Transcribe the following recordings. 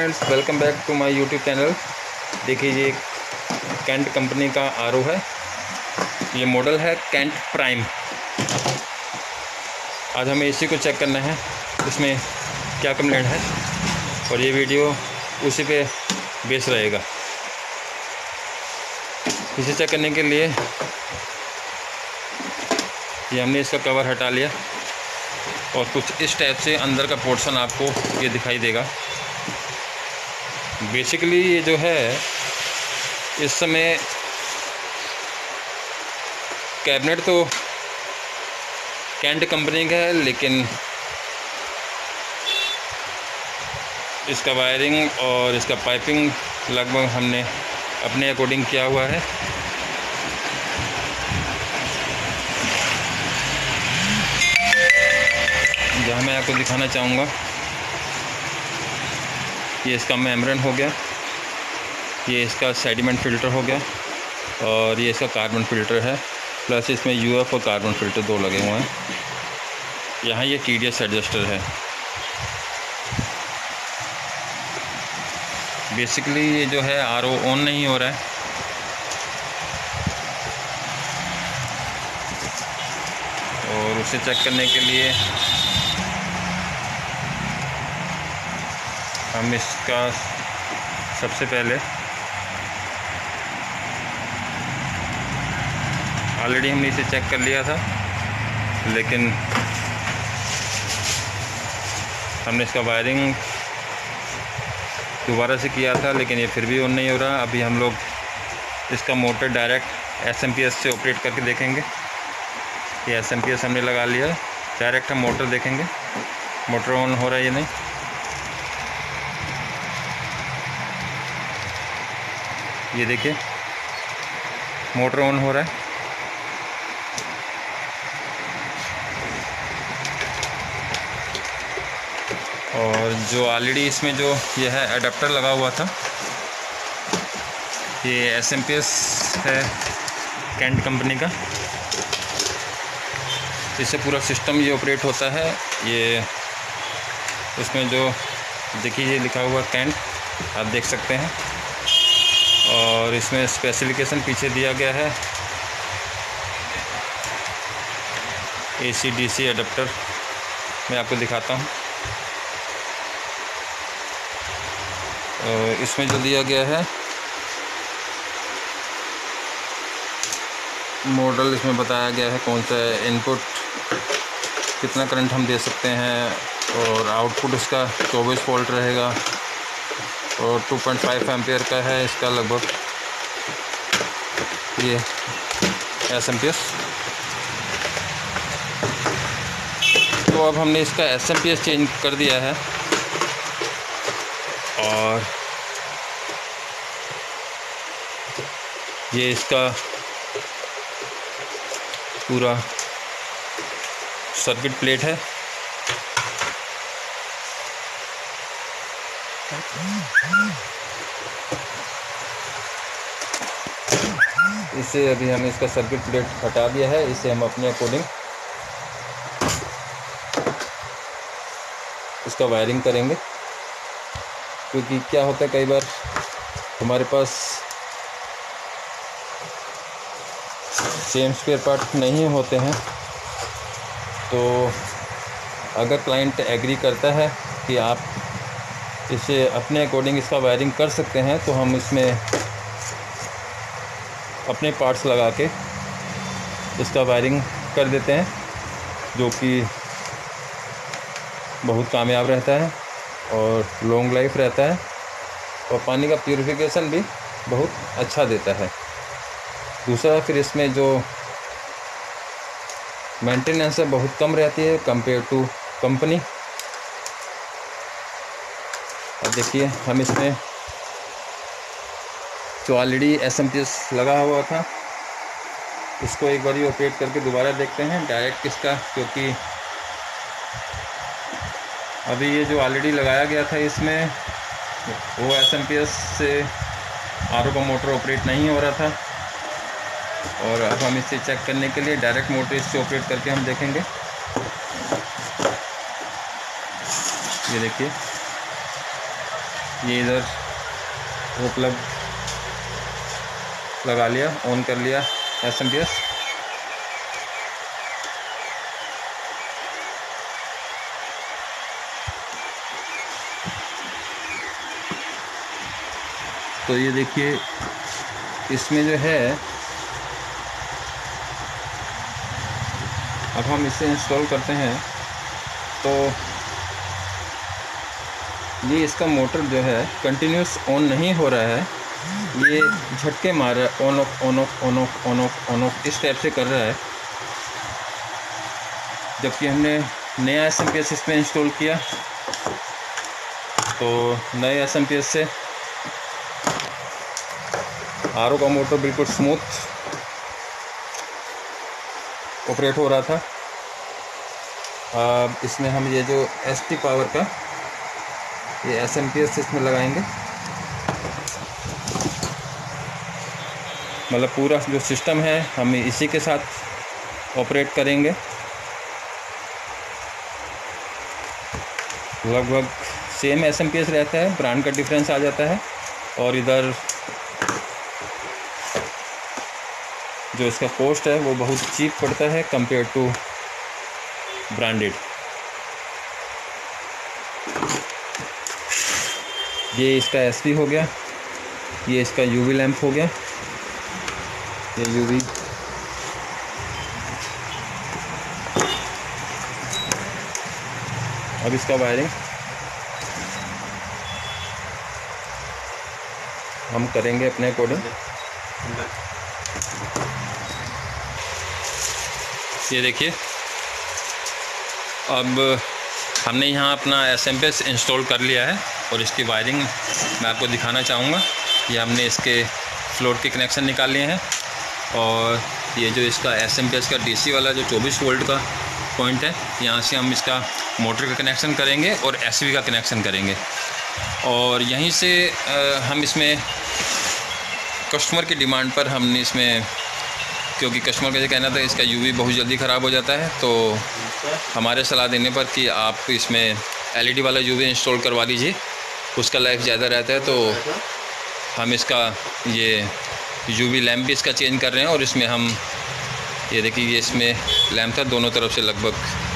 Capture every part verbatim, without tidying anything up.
Friends, welcome back to my YouTube channel. देखिए, ये Kent company का आर ओ है। ये मॉडल है कैंट प्राइम। आज हमें इसी को चेक करना है, इसमें क्या कंप्लेंट है, और ये वीडियो उसी पे बेस रहेगा। इसे चेक करने के लिए ये हमने इसका कवर हटा लिया और कुछ इस टाइप से अंदर का पोर्शन आपको ये दिखाई देगा। बेसिकली ये जो है, इस समय कैबिनेट तो कैंट कंपनी का है, लेकिन इसका वायरिंग और इसका पाइपिंग लगभग हमने अपने अकॉर्डिंग किया हुआ है। जहाँ मैं आपको दिखाना चाहूँगा, ये इसका मेम्ब्रेन हो गया, ये इसका सेडिमेंट फ़िल्टर हो गया, और ये इसका कार्बन फ़िल्टर है। प्लस इसमें यू एफ और कार्बन फ़िल्टर दो लगे हुए हैं। यहाँ ये टी डी एस एडजस्टर है। बेसिकली ये जो है आर ओ ऑन नहीं हो रहा है। और उसे चेक करने के लिए हम इसका सबसे पहले ऑलरेडी हमने इसे चेक कर लिया था, लेकिन हमने इसका वायरिंग दोबारा से किया था, लेकिन ये फिर भी ऑन नहीं हो रहा। अभी हम लोग इसका motor direct S M P S से ऑपरेट करके देखेंगे। ये एस एम पी एस हमने लगा लिया, डायरेक्ट हम मोटर देखेंगे मोटर ऑन हो रहा है या नहीं। ये देखिए, मोटर ऑन हो रहा है। और जो ऑलरेडी इसमें जो ये है अडेप्टर लगा हुआ था, ये एस एम पी एस है कैंट कंपनी का। इससे पूरा सिस्टम ये ऑपरेट होता है। ये इसमें जो देखिए, ये लिखा हुआ कैंट, आप देख सकते हैं। और इसमें स्पेसिफिकेशन पीछे दिया गया है। ए सी डी सी अडेप्टर मैं आपको दिखाता हूँ। और इसमें जो दिया गया है मॉडल, इसमें बताया गया है कौन सा इनपुट, कितना करंट हम दे सकते हैं, और आउटपुट इसका चौबीस वोल्ट रहेगा, और टू पॉइंट फाइव एम्पियर का है इसका लगभग ये एस एम पी एस। तो अब हमने इसका S M P S change कर दिया है, और ये इसका पूरा सर्किट प्लेट है। इसे अभी हम इसका सर्किट प्लेट हटा दिया है। इसे हम अपने अकॉर्डिंग इसका वायरिंग करेंगे, क्योंकि क्या होता है, कई बार हमारे पास सेम स्पेयर पार्ट नहीं होते हैं। तो अगर क्लाइंट एग्री करता है कि आप इसे अपने अकॉर्डिंग इसका वायरिंग कर सकते हैं, तो हम इसमें अपने पार्ट्स लगा के इसका वायरिंग कर देते हैं, जो कि बहुत कामयाब रहता है और लॉन्ग लाइफ रहता है, और पानी का प्यूरिफिकेशन भी बहुत अच्छा देता है। दूसरा, फिर इसमें जो मेंटेनेंस है बहुत कम रहती है कंपेयर टू कंपनी। अब देखिए, हम इसमें जो already S M P S लगा हुआ था, इसको एक बार ऑपरेट करके दोबारा देखते हैं डायरेक्ट इसका, क्योंकि अभी ये जो ऑलरेडी लगाया गया था इसमें वो एस एम पी एस से आर ओ का मोटर ऑपरेट नहीं हो रहा था। और अब हम इसे चेक करने के लिए डायरेक्ट मोटर इससे ऑपरेट करके हम देखेंगे। ये देखिए, ये इधर वो प्लग लगा लिया, ऑन कर लिया एस एम पी एस। तो ये देखिए इसमें जो है अब हम इसे इंस्टॉल करते हैं तो ये इसका मोटर जो है कंटिन्यूस ऑन नहीं हो रहा है, ये झटके मार रहा है, on off on off on off on off on off इस टाइप से कर रहा है। जबकि हमने नया एस एम पी एस इसमें इंस्टॉल किया तो नए एस एम पी एस से आर ओ का मोटर बिल्कुल स्मूथ ऑपरेट हो रहा था। अब इसमें हम ये जो एस टी पावर का ये एस एम पी एस इसमें लगाएंगे, मतलब पूरा जो सिस्टम है हम इसी के साथ ऑपरेट करेंगे। लगभग same S M P S रहता है, ब्रांड का डिफरेंस आ जाता है। और इधर जो इसका कॉस्ट है वो बहुत चीप पड़ता है कंपेयर टू ब्रांडेड। ये इसका एस पी हो गया, ये इसका यूवी लैंप हो गया, ये यूवी अब इसका वायरिंग हम करेंगे अपने अकॉर्डिंग। ये देखिए अब हमने यहाँ अपना S M P S install कर लिया है और इसकी वायरिंग मैं आपको दिखाना चाहूँगा। ये हमने इसके फ्लोर के कनेक्शन निकाल लिए हैं और ये जो इसका एस एम पी एस का डी सी वाला जो चौबीस वोल्ट का पॉइंट है, यहाँ से हम इसका मोटर का कनेक्शन करेंगे और एस वी का कनेक्शन करेंगे। और यहीं से हम इसमें कस्टमर की डिमांड पर हमने इसमें, क्योंकि कस्टमर का ये कहना था इसका यूवी बहुत जल्दी ख़राब हो जाता है, तो हमारे सलाह देने पर कि आप इसमें एलईडी वाला यूवी इंस्टॉल करवा लीजिए, उसका लाइफ ज़्यादा रहता है। तो हम इसका ये यूवी लैम्प भी इसका चेंज कर रहे हैं और इसमें हम ये देखिए ये इसमें लैम्प था दोनों तरफ से, लगभग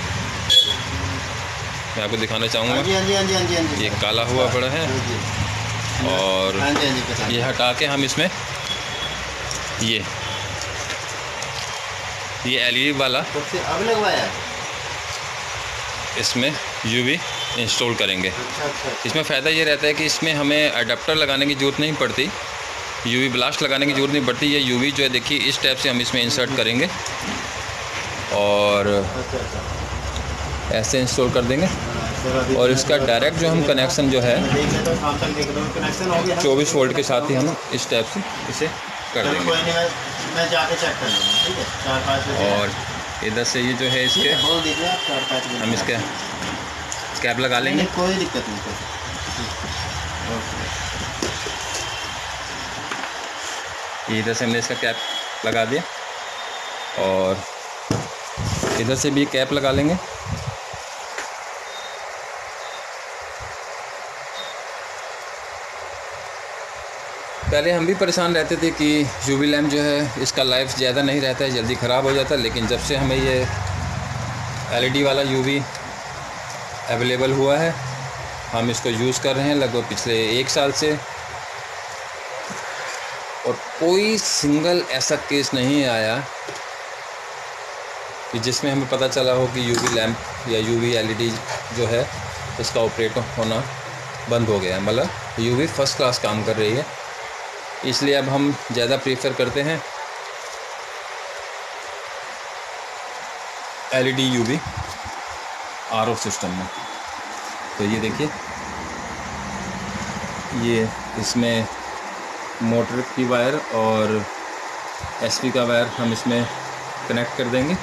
मैं आपको दिखाना चाहूँगा। ये काला हुआ पड़ा है और ये हटा के हम इसमें ये ये एलईडी वाला अब लगवाया इसमें यूवी इंस्टॉल करेंगे। इसमें फ़ायदा ये रहता है कि इसमें हमें अडेप्टर लगाने की ज़रूरत नहीं पड़ती, यूवी ब्लास्ट लगाने की ज़रूरत नहीं पड़ती। ये यूवी जो है देखिए इस टाइप से हम इसमें इंसर्ट करेंगे और ऐसे इंस्टॉल कर देंगे। और इसका डायरेक्ट जो हम कनेक्शन जो है चौबीस वोल्ट के साथ ही हम इस टाइप से इसे कर देंगे। मैं जाके चेक कर लूँगा, ठीक है। चार पाँच और इधर से ये जो है इसके बोल दीजिए आप, चार पाँच हम इसके कैप लगा लेंगे। कोई दिक्कत नहीं। ये इधर से हमने इसका कैप लगा दिया और इधर से भी कैप लगा लेंगे। पहले हम भी परेशान रहते थे कि यूवी लैम्प जो है इसका लाइफ ज़्यादा नहीं रहता है, जल्दी ख़राब हो जाता है। लेकिन जब से हमें ये एलईडी वाला यूवी अवेलेबल हुआ है, हम इसको यूज़ कर रहे हैं लगभग पिछले एक साल से, और कोई सिंगल ऐसा केस नहीं आया कि जिसमें हमें पता चला हो कि यूवी लैम्प या यूवी एलईडी जो है इसका ऑपरेट होना बंद हो गया है। मतलब यूवी फर्स्ट क्लास काम कर रही है। इसलिए अब हम ज़्यादा प्रीफर करते हैं एलईडी यूवी आरओ सिस्टम में। तो ये देखिए ये इसमें मोटर की वायर और एसपी का वायर हम इसमें कनेक्ट कर देंगे।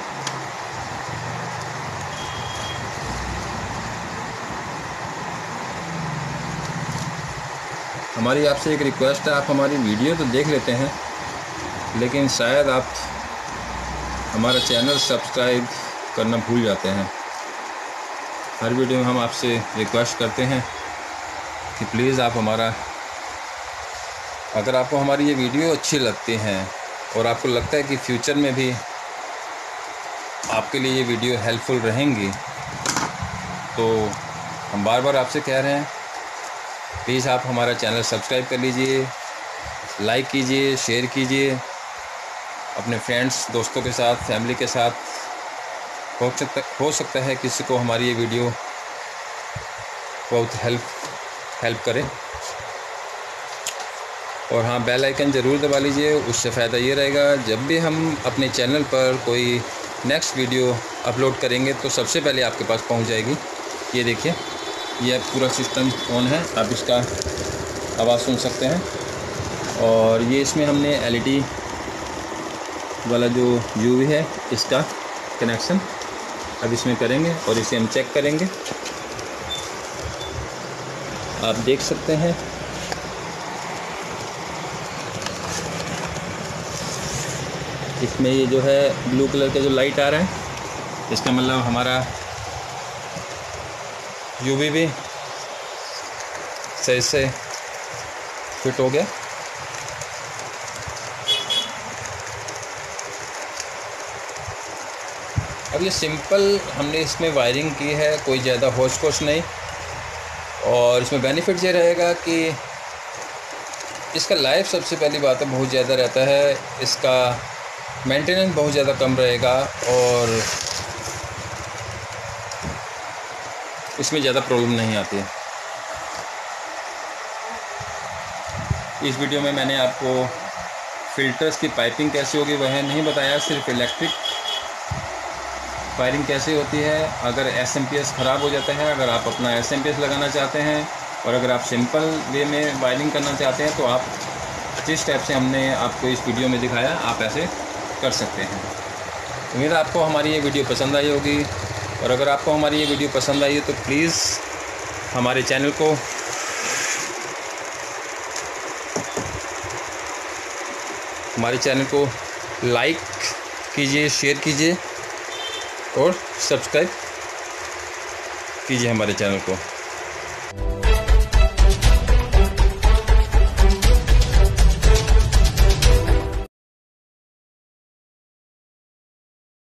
हमारी आपसे एक रिक्वेस्ट है, आप हमारी वीडियो तो देख लेते हैं लेकिन शायद आप हमारा चैनल सब्सक्राइब करना भूल जाते हैं। हर वीडियो में हम आपसे रिक्वेस्ट करते हैं कि प्लीज़ आप हमारा, अगर आपको हमारी ये वीडियो अच्छी लगती हैं और आपको लगता है कि फ्यूचर में भी आपके लिए ये वीडियो हेल्पफुल रहेंगी, तो हम बार बार आपसे कह रहे हैं प्लीज़ आप हमारा चैनल सब्सक्राइब कर लीजिए, लाइक कीजिए, शेयर कीजिए अपने फ्रेंड्स, दोस्तों के साथ, फैमिली के साथ। हो सकता हो सकता है किसी को हमारी ये वीडियो बहुत हेल्प हेल्प करे। और हाँ, बेल आइकन ज़रूर दबा लीजिए, उससे फ़ायदा ये रहेगा जब भी हम अपने चैनल पर कोई नेक्स्ट वीडियो अपलोड करेंगे तो सबसे पहले आपके पास पहुंच जाएगी। ये देखिए, ये पूरा सिस्टम ऑन है, आप इसका आवाज़ सुन सकते हैं। और ये इसमें हमने एलईडी वाला जो यूवी है इसका कनेक्शन अब इसमें करेंगे और इसे हम चेक करेंगे। आप देख सकते हैं इसमें ये जो है ब्लू कलर का जो लाइट आ रहा है, इसका मतलब हमारा यूवी भी सही से फिट हो गया। अब ये सिंपल हमने इसमें वायरिंग की है, कोई ज़्यादा होश कोश नहीं। और इसमें बेनिफिट ये रहेगा कि इसका लाइफ सबसे पहली बात है बहुत ज़्यादा रहता है, इसका मेंटेनेंस बहुत ज़्यादा कम रहेगा और इसमें ज़्यादा प्रॉब्लम नहीं आती है। इस वीडियो में मैंने आपको फ़िल्टर्स की पाइपिंग कैसे होगी वह नहीं बताया, सिर्फ इलेक्ट्रिक वायरिंग कैसे होती है। अगर एस एम पी एस ख़राब हो जाता है, अगर आप अपना एस एम पी एस लगाना चाहते हैं और अगर आप सिंपल वे में वायरिंग करना चाहते हैं तो आप जिस स्टेप से हमने आपको इस वीडियो में दिखाया आप ऐसे कर सकते हैं। उम्मीद है आपको हमारी ये वीडियो पसंद आई होगी, और अगर आपको हमारी ये वीडियो पसंद आई है तो प्लीज़ हमारे चैनल को हमारे चैनल को लाइक कीजिए, शेयर कीजिए और सब्सक्राइब कीजिए हमारे चैनल को।